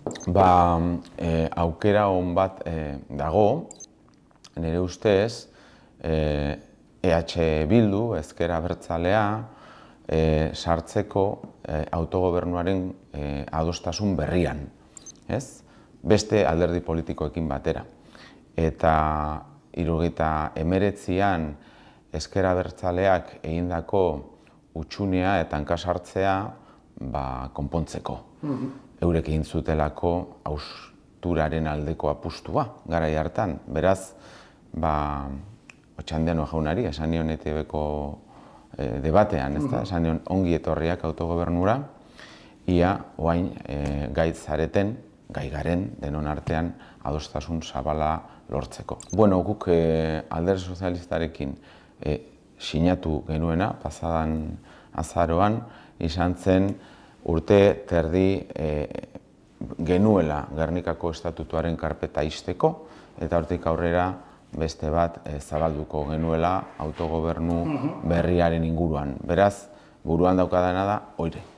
aukera on bat dago, nire ustez, EH Bildu, Ezker Abertzalea, sartzeko autogobernuaren adostasun berrian, ez? Beste alderdi politikoekin batera. Eta 1979an Ezker Abertzaleak egindako hutsunea eta hankasartzea konpontzeko. Eurek egin zutelako hausturaren aldeko apustua garai hartan. Beraz, Otxandiano jaunari, esan nion ETB-ko debatean, esan nion ongi etorriak autogobernura, ia oain gai zareten, gai garen, denon artean, adostasun zabala lortzeko. Bueno, guk Alderdi Sozialistarekin sinatu genuena, pasadan azaroan, izan zen urte terdi genuela Gernikako estatutuaren karpeta ixteko, eta hortik aurrera beste bat zabalduko genuela autogobernu berriaren inguruan. Beraz, buruan daukadana da, oire.